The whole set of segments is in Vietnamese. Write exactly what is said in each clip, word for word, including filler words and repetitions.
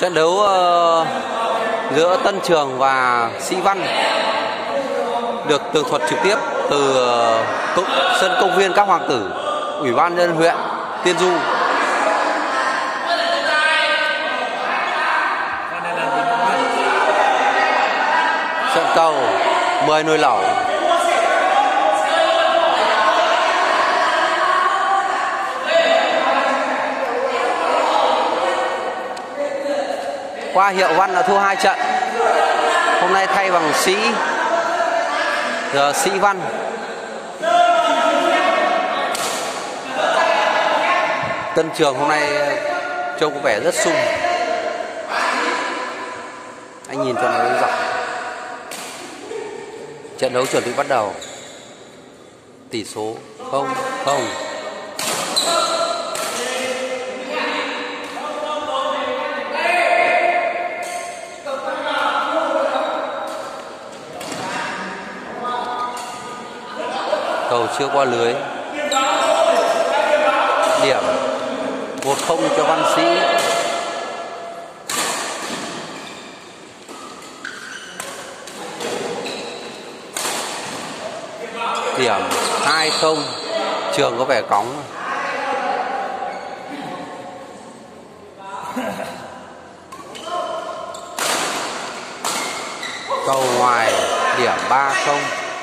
Trận đấu uh, giữa Tân Trường và Sĩ Văn được tường thuật trực tiếp từ uh, sân công viên Các Hoàng Tử, Ủy ban nhân dân huyện Tiên Du. Trận cầu mười nồi lẩu. Qua hiệu Văn là thua hai trận. Hôm nay thay bằng Sĩ giờ Sĩ Văn. Tân Trường hôm nay trông có vẻ rất sung. Anh nhìn cho nó dọc. Trận đấu chuẩn bị bắt đầu. Tỷ số không không. Cầu chưa qua lưới. Điểm một không cho Văn Sĩ. Điểm hai không. Trường có vẻ cóng. Cầu ngoài. Điểm ba không.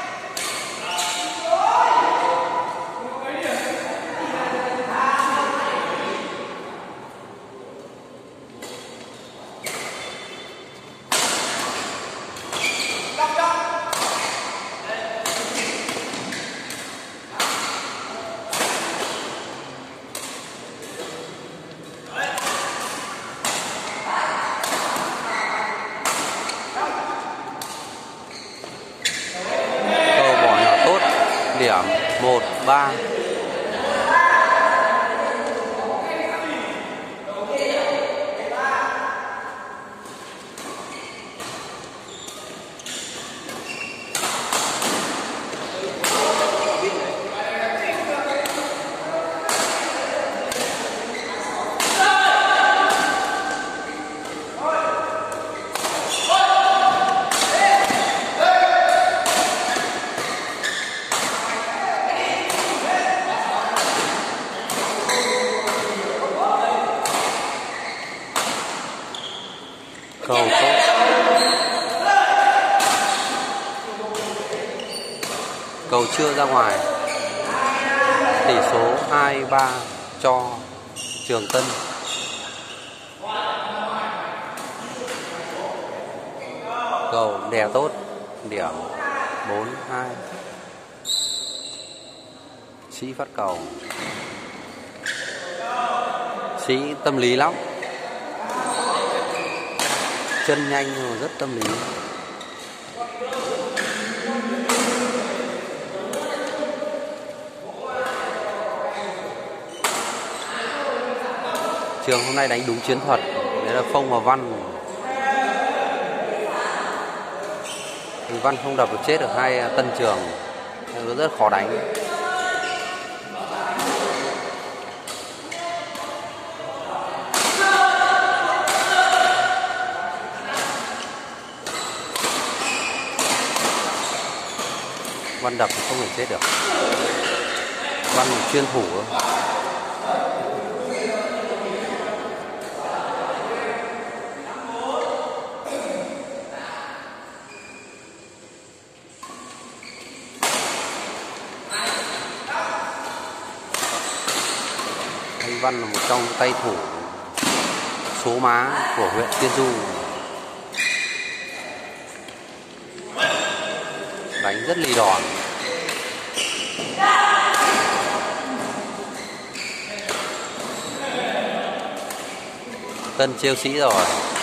Điểm một ba. Cầu tốt. Cầu chưa ra ngoài. Tỷ số hai ba cho Trường Tân. Cầu đè tốt. Điểm bốn hai. Sĩ phát cầu. Sĩ tâm lý lắm. Chân nhanh rồi rất tâm lý. Trường hôm nay đánh đúng chiến thuật. Đấy là Phong và Văn. Văn không đập được chết được hai Tân Trường. Nó rất khó đánh. Văn đập thì không thể chết được. Văn chuyên thủ. Anh Văn là một trong tay thủ số má của huyện Tiên Du. Đánh rất lì đòn. Tân trêu Sĩ rồi.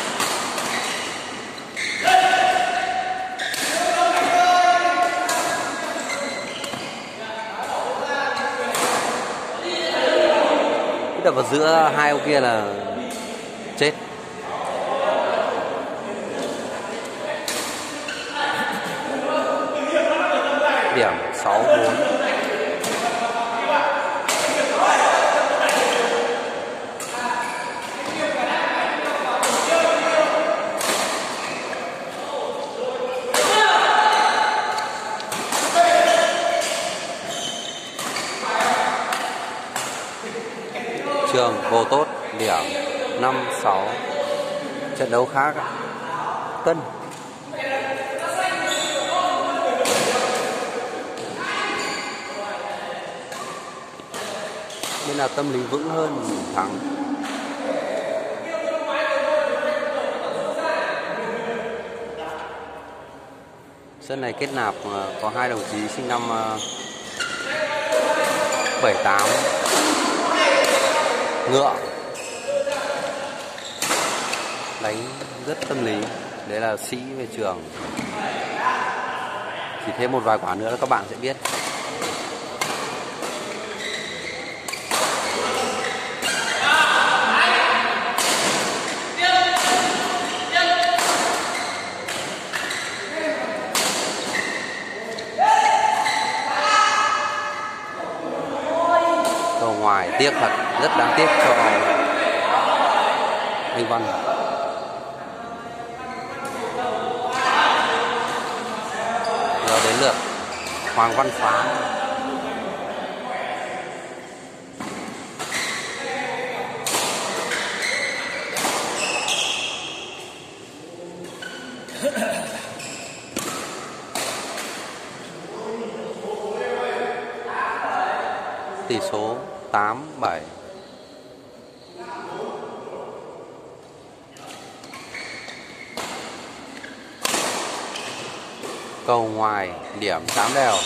Đập vào giữa hai ông kia là chết. Điểm sáu bốn. Trường vô tốt, điểm năm sáu. Trận đấu khá cân. Nên là tâm lý vững hơn thắng. Sân này kết nạp có hai đồng chí sinh năm bảy tám, Ngựa, đánh rất tâm lý. Đấy là Sĩ về Trường. Chỉ thêm một vài quả nữa là các bạn sẽ biết. Ngoài tiếc thật, rất đáng tiếc cho anh Văn. Giờ đến lượt Hoàng Văn Phá. Tỷ số tám bảy. Cầu ngoài, điểm tám đều.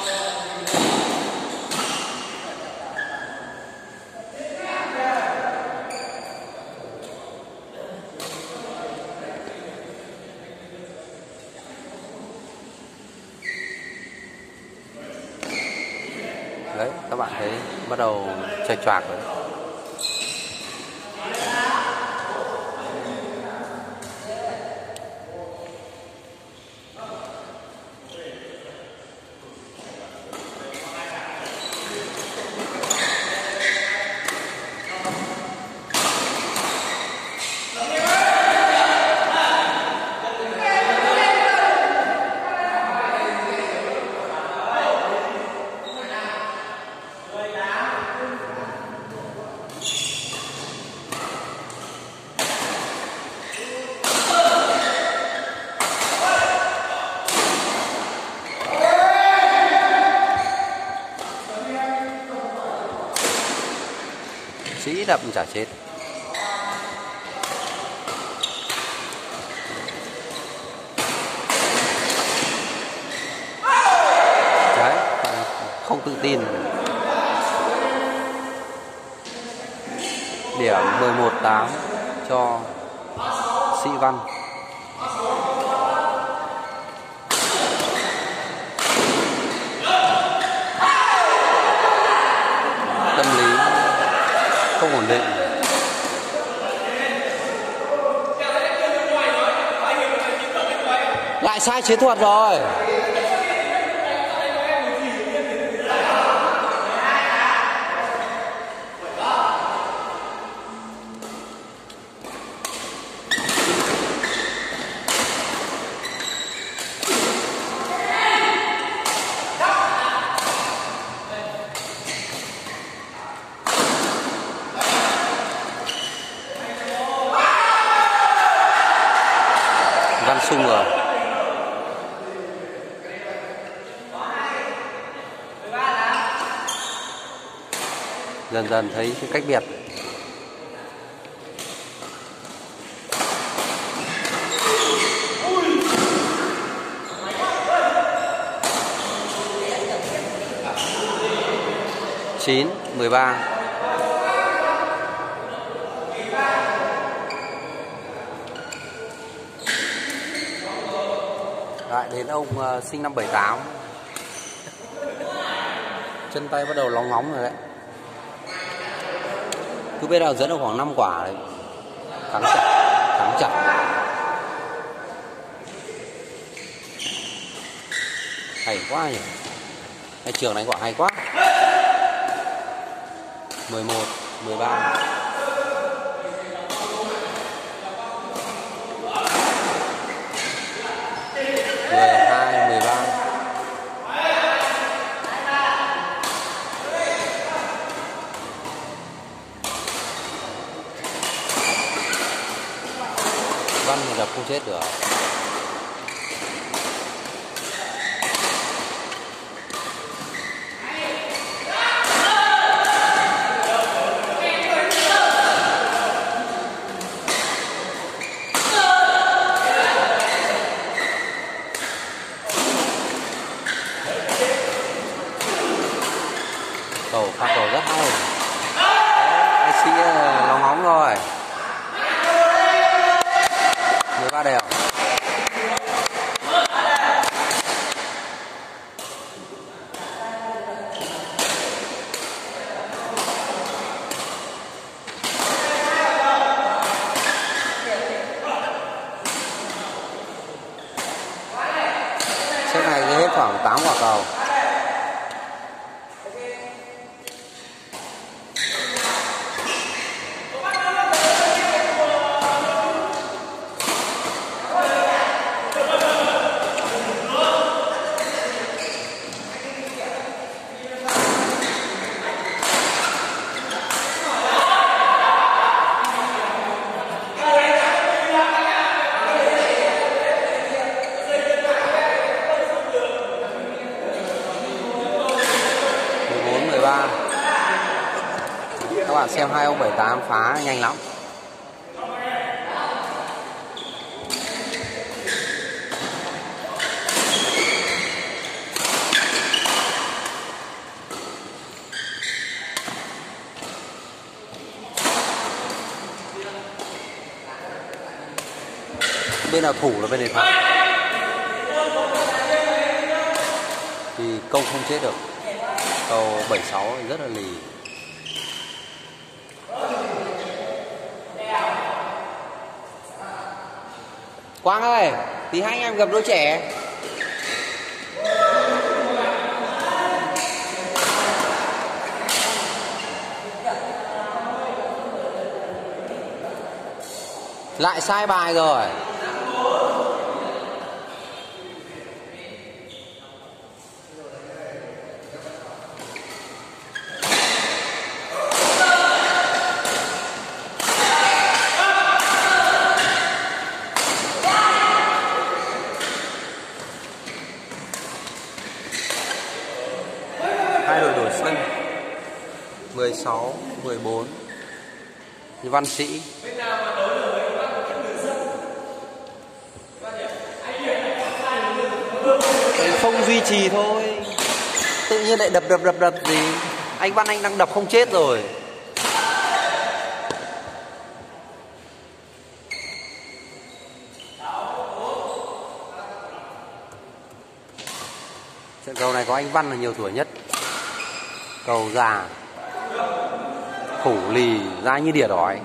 Đấy, các bạn thấy bắt đầu chệch choạc rồi. Sĩ đập chả chết. Đấy, không tự tin. Điểm mười một tám cho Sĩ Văn. Tâm lý không ổn định. Lại sai chiến thuật rồi. Văn sung rồi. Dần dần thấy cái cách biệt. chín mười ba. Lại đến ông uh, sinh năm bảy tám. Chân tay bắt đầu lóng ngóng rồi đấy. Cứ biết nào dẫn được khoảng năm quả đấy. Thắng chặt, thắng chặt. Hay quá nhỉ. Cái Trường đánh quả hay quá. mười một mười ba. mười hai mười ba. Văn thì đập không chết được. Cầu pha cầu rất hay. Anh sĩ lòng ngóng rồi. mười ba đều. Set này hết khoảng tám quả cầu. Các bạn xem hai ông bảy tám phá nhanh lắm. Bên nào thủ là bên này thắng. Thì công không chết được. Cầu bảy sáu rất là lì. Quang ơi, tí hai anh em gặp đôi trẻ. Lại sai bài rồi. Hai đội đổi sân. mười sáu, mười bốn. Văn Sĩ. Không duy trì thôi. Tự nhiên lại đập đập đập đập gì. Anh Văn Anh đang đập không chết rồi. Trận cầu này có anh Văn là nhiều tuổi nhất. Cầu già, khủ lì, da như đỉa đói.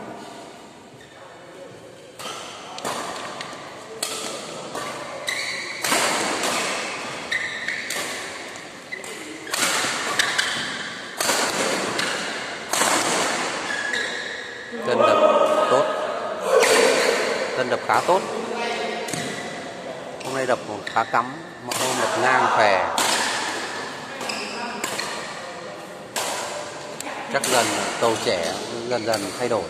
Tân đập tốt. Tân đập khá tốt. Hôm nay đập khá cắm, mà hôm đập ngang phè. Chắc dần cầu trẻ dần dần thay đổi.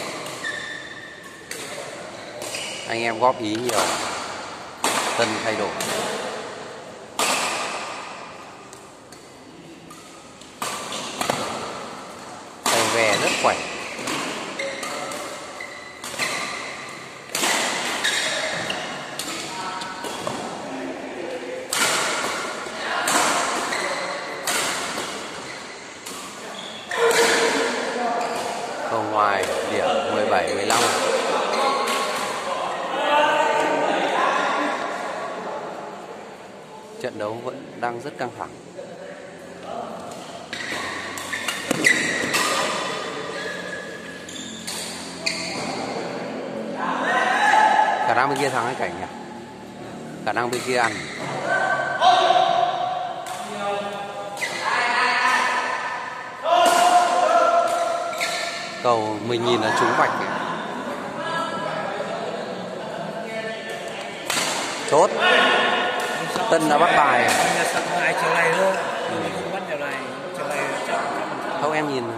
Anh em góp ý nhiều. Tân thay đổi. Tay về rất khỏe. Cầu ngoài điểm mười bảy mười lăm. Trận đấu vẫn đang rất căng thẳng. Khả năng bên kia thắng hay Cảnh nhỉ? Khả năng bên kia ăn. Cầu mình nhìn là trúng vạch. Chốt. Tân đã bắt bài. Không, em nhìn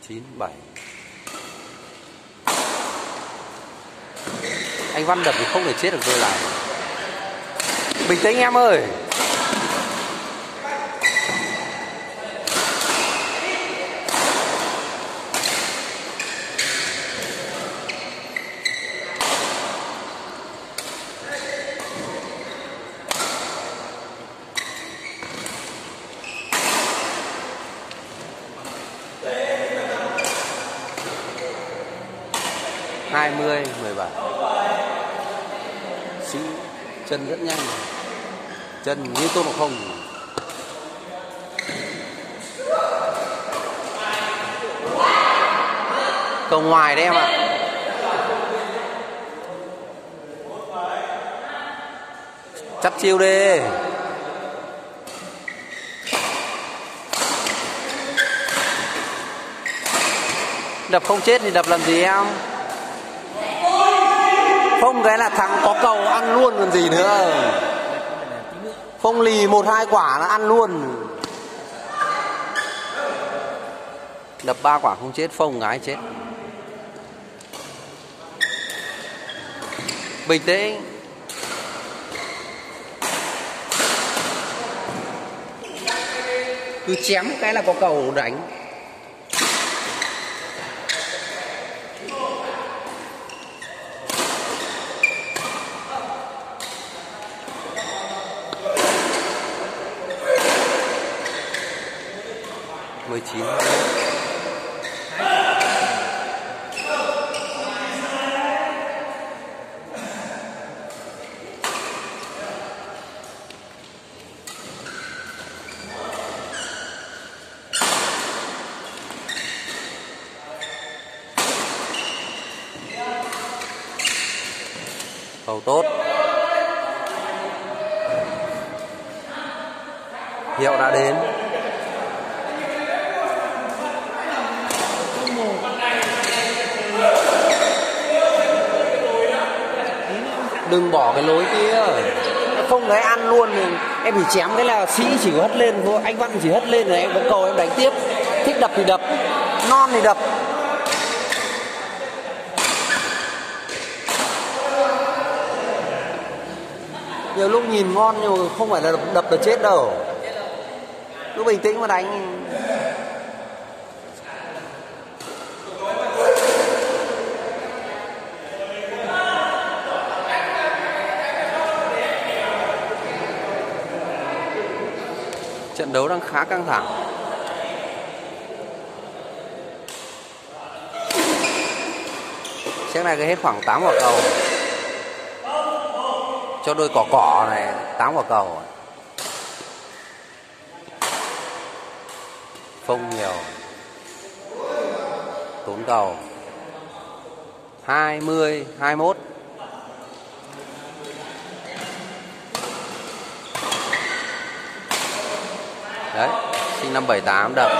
chín bảy. Anh Văn đập thì không thể chết được tôi lại. Bình tĩnh em ơi. hai mươi mười bảy. Sĩ chân rất nhanh, chân như Tôn Ngộ Không. Cầu ngoài đấy em ạ. Chắt chiêu đi. Đập không chết thì đập làm gì em? Không cái là thằng có cầu ăn luôn còn gì nữa. Không lì một hai quả là ăn luôn. Đập ba quả không chết, phông gái chết. Bình tĩnh. Cứ chém cái là có cầu đánh. mười chín. Cầu tốt. Hiệu đã đến. Đừng bỏ cái lối kia. Không đấy ăn luôn. Em chỉ chém cái là Sĩ chỉ hất lên thôi. Anh Văn chỉ hất lên rồi em có cầu em đánh tiếp. Thích đập thì đập, non thì đập. Nhiều lúc nhìn ngon nhưng mà không phải là đập, đập là chết đâu. Cứ bình tĩnh mà đánh. Trận đấu đang khá căng thẳng. Xét này cái hết khoảng tám quả cầu. Cho đôi cỏ cỏ này tám quả cầu. Phông nhiều. Tốn cầu. hai mươi, hai mươi mốt. Đấy, sinh năm bảy tám đập.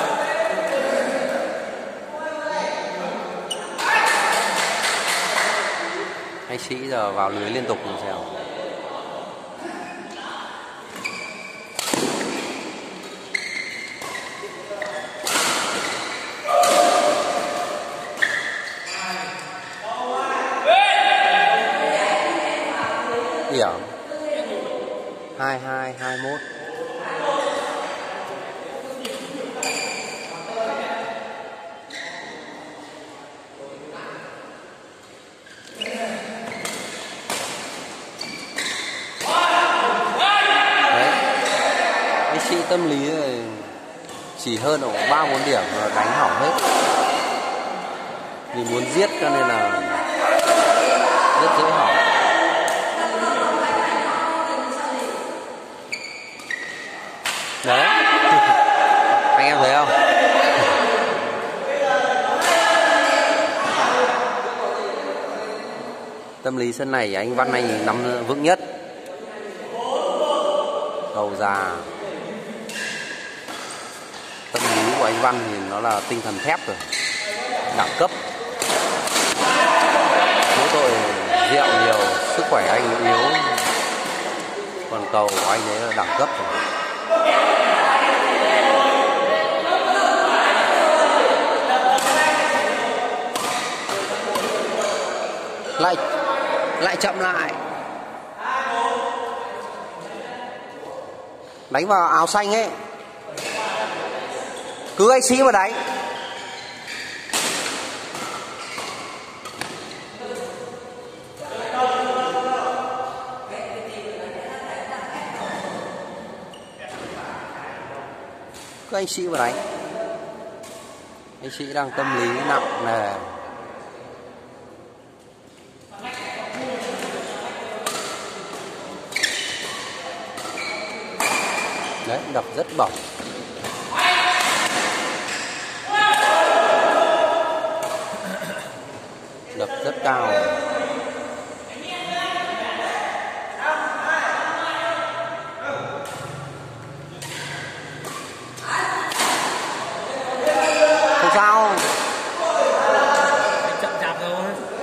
Anh Sĩ giờ vào lưới liên tục như sao. Điểm hai hai, hai mốt. Tâm lý chỉ hơn ở ba bốn điểm là đánh hỏng hết. Vì muốn giết cho nên là rất dễ hỏng. Đấy. Anh em thấy không? Tâm lý sân này anh Văn anh nắm vững nhất. Cầu già. Tâm lý của anh Văn thì nó là tinh thần thép rồi, đẳng cấp. Mỗi tội rượu nhiều, sức khỏe anh yếu. Còn cầu của anh ấy là đẳng cấp rồi. lại lại chậm lại, đánh vào áo xanh ấy, cứ anh Sĩ mà đánh. Cứ anh Sĩ mà đánh. Anh Sĩ đang tâm lý nặng nề. Đấy, đập rất bổng. Đập rất cao. Không sao. Chậm chạp rồi.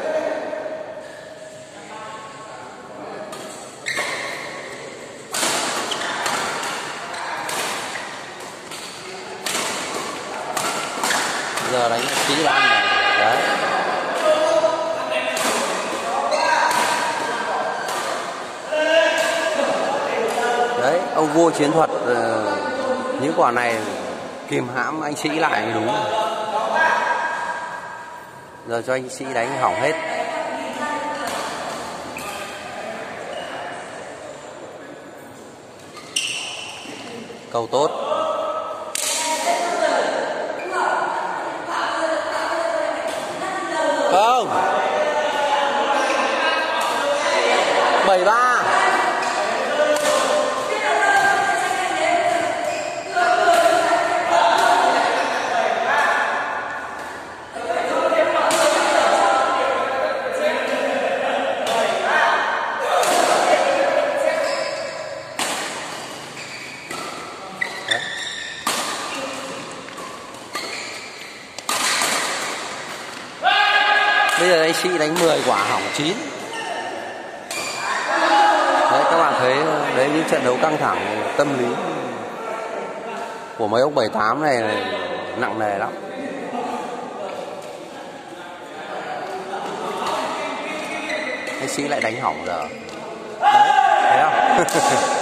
Giờ đánh Sĩ đã ăn này. Đấy. Đấy, ông vua chiến thuật uh, những quả này kìm hãm anh Sĩ lại mới đúng. Giờ cho anh Sĩ đánh hỏng hết. Cầu tốt. Không. bảy ba. Bây giờ anh Sĩ đánh mười quả hỏng chín. Đấy, các bạn thấy đấy, những trận đấu căng thẳng tâm lý của mấy ông bảy tám này, này nặng nề lắm. Anh Sĩ lại đánh hỏng giờ. Đấy, thấy không?